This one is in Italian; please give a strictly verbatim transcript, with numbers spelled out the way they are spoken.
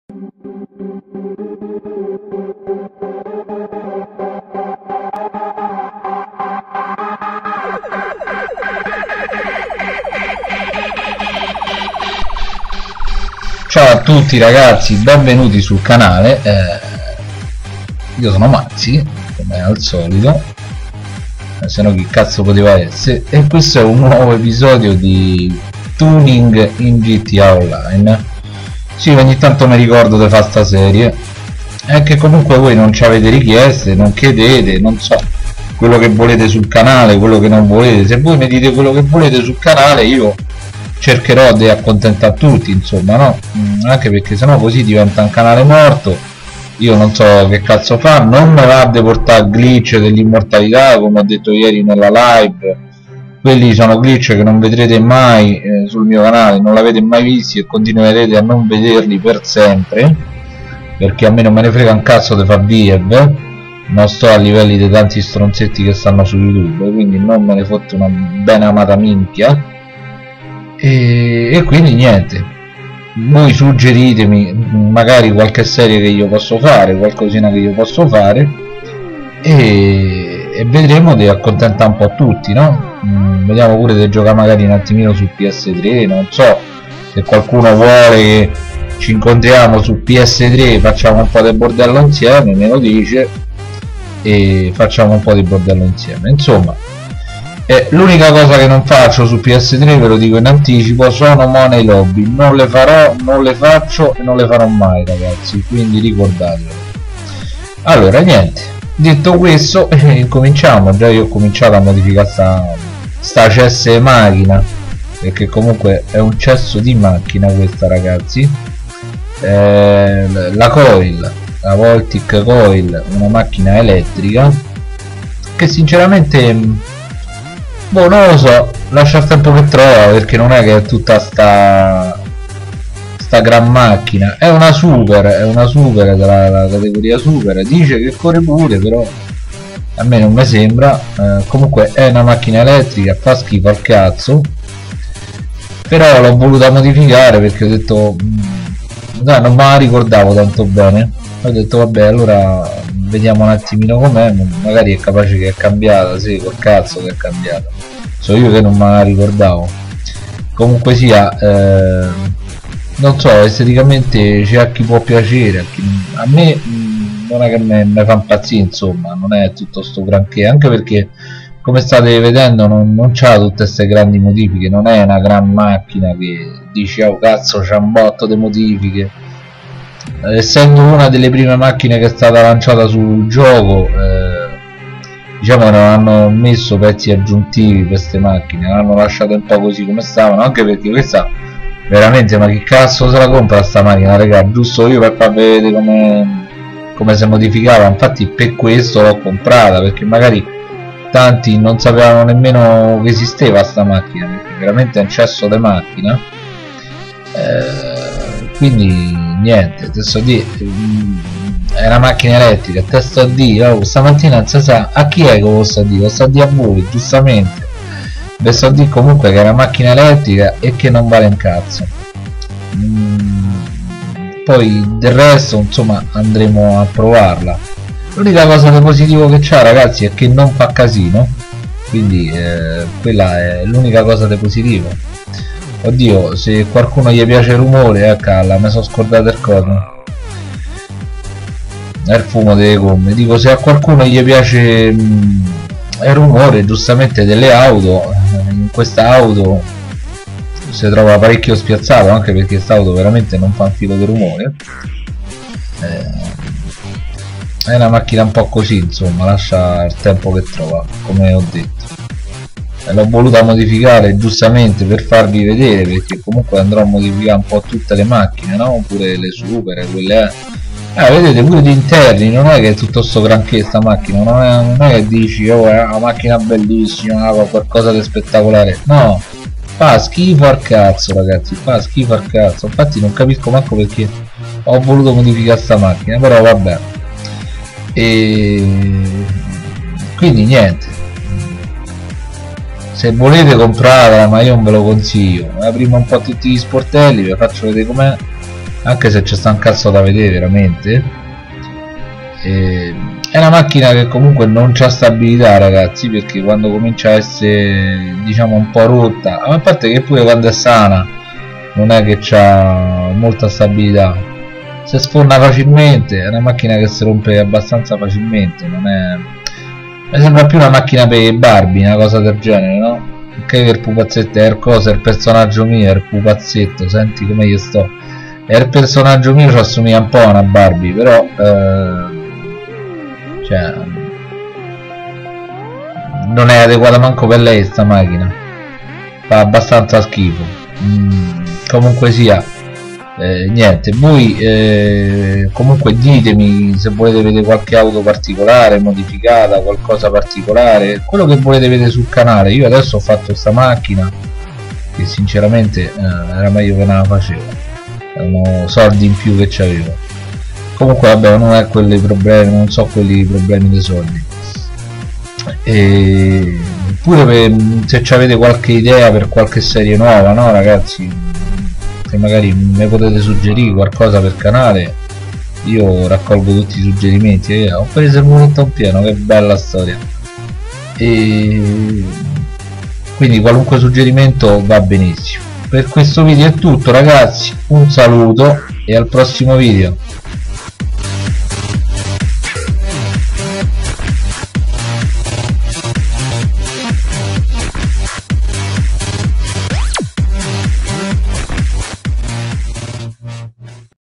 Ciao a tutti ragazzi, benvenuti sul canale. eh, io sono Maxi, come al solito, eh, se no chi cazzo poteva essere, e questo è un nuovo episodio di Tuning in G T A Online. Sì, ogni tanto mi ricordo di fare sta serie, è che comunque voi non ci avete richieste, non chiedete, non so, quello che volete sul canale, quello che non volete. Se voi mi dite quello che volete sul canale, io cercherò di accontentare tutti, insomma, no? Mm, anche perché sennò così diventa un canale morto. Io non so che cazzo fa, non me va a deportare glitch dell'immortalità, come ho detto ieri nella live. Quelli sono glitch che non vedrete mai eh, sul mio canale, non l'avete mai visti e continuerete a non vederli per sempre, perché a me non me ne frega un cazzo di far V, non sto a livelli di tanti stronzetti che stanno su YouTube, quindi non me ne fotte una ben amata minchia. E, e quindi niente, voi suggeritemi magari qualche serie che io posso fare, qualcosina che io posso fare, e, e vedremo di accontentare un po' tutti, no? Mm, vediamo pure di giocare magari un attimino su P S tre, non so, se qualcuno vuole che ci incontriamo su P S tre, facciamo un po' di bordello insieme, me lo dice e facciamo un po' di bordello insieme, insomma. Eh, l'unica cosa che non faccio su P S tre, ve lo dico in anticipo, sono money lobby, non le farò, non le faccio e non le farò mai ragazzi, quindi ricordatelo. Allora niente, detto questo, eh, cominciamo. Già io ho cominciato a modificare sta, sta cesse macchina, perché comunque è un cesso di macchina questa ragazzi. Eh, la coil, la Voltic Coil, una macchina elettrica che sinceramente, boh, non lo so, lascia il tempo che trova, perché non è che è tutta sta sta gran macchina, è una super, è una super della, della categoria super, dice che corre pure, però a me non mi sembra. Eh, comunque è una macchina elettrica, fa schifo al cazzo, però l'ho voluta modificare perché ho detto dai, non me la ricordavo tanto bene, ho detto vabbè, allora vediamo un attimino com'è, magari è capace che è cambiata. Sì, col cazzo che è cambiata, so io che non me la ricordavo. Comunque sia, eh, non so, esteticamente c'è a chi può piacere, a, chi, a me mh, non è che mi fa impazzire, insomma, non è tutto sto granché, anche perché come state vedendo non, non c'ha tutte queste grandi modifiche, non è una gran macchina che dici oh cazzo c'ha un botto di modifiche. Essendo una delle prime macchine che è stata lanciata sul gioco, eh, diciamo che non hanno messo pezzi aggiuntivi per queste macchine, l'hanno lasciate un po' così come stavano, anche perché questa veramente, ma chi cazzo se la compra sta macchina, raga? Giusto io per farvi vedere come, come si modificava, infatti per questo l'ho comprata, perché magari tanti non sapevano nemmeno che esisteva sta macchina, perché veramente è un cesso di macchina. Eh, quindi niente, te so di è una macchina elettrica, te sto a dire, oh, stamattina non si sa a chi è che lo sto a dire, lo sto a dire a voi, giustamente, ve sto a dire comunque che è una macchina elettrica e che non vale un cazzo. Mm, poi del resto insomma andremo a provarla. L'unica cosa di positivo che c'ha ragazzi è che non fa casino, quindi eh, quella è l'unica cosa di positivo. Oddio, se qualcuno gli piace il rumore, a calla, mi sono scordato il coso, è il fumo delle gomme. Dico, se a qualcuno gli piace mh, il rumore giustamente delle auto, in questa auto si trova parecchio spiazzato, anche perché questa auto veramente non fa un filo di rumore. Eh, è una macchina un po' così, insomma, lascia il tempo che trova, come ho detto. L'ho voluta modificare giustamente per farvi vedere, perché comunque andrò a modificare un po' tutte le macchine, no? Pure le super, quelle eh, vedete, pure gli interni, non è che è tutto sto granché sta macchina, non è, non è che dici oh è una macchina bellissima, qualcosa di spettacolare, no, fa schifo al cazzo ragazzi, fa schifo al cazzo. Infatti non capisco manco perché ho voluto modificare sta macchina, però vabbè. E quindi niente, se volete comprarla, ma io non ve lo consiglio, aprimo un po' tutti gli sportelli, vi faccio vedere com'è, anche se c'è sta un cazzo da vedere veramente. E è una macchina che comunque non c'ha stabilità, ragazzi, perché quando comincia a essere, diciamo, un po' rotta, a parte che pure quando è sana non è che c'ha molta stabilità, si sforna facilmente, è una macchina che si rompe abbastanza facilmente, non è... mi sembra più una macchina per Barbie, una cosa del genere, no? Ok, che il pupazzetto è il coso, è il personaggio mio, è il pupazzetto, senti come io sto, è il personaggio mio, ci assomiglia un po' a una Barbie, però eh, cioè non è adeguata manco per lei sta macchina, fa abbastanza schifo. Mm, comunque sia, eh, niente, voi eh, comunque ditemi se volete vedere qualche auto particolare, modificata, qualcosa particolare, quello che volete vedere sul canale. Io adesso ho fatto sta macchina che sinceramente eh, era meglio che non la facevo, erano soldi in più che c'avevo. Comunque vabbè, non è quelli problemi, non so quelli problemi dei soldi. E pure per, se avete qualche idea per qualche serie nuova, no ragazzi, se magari mi potete suggerire qualcosa per canale, io raccolgo tutti i suggerimenti. Eh, ho preso il muretto pieno, che bella storia. E quindi qualunque suggerimento va benissimo. Per questo video è tutto, ragazzi, un saluto e al prossimo video.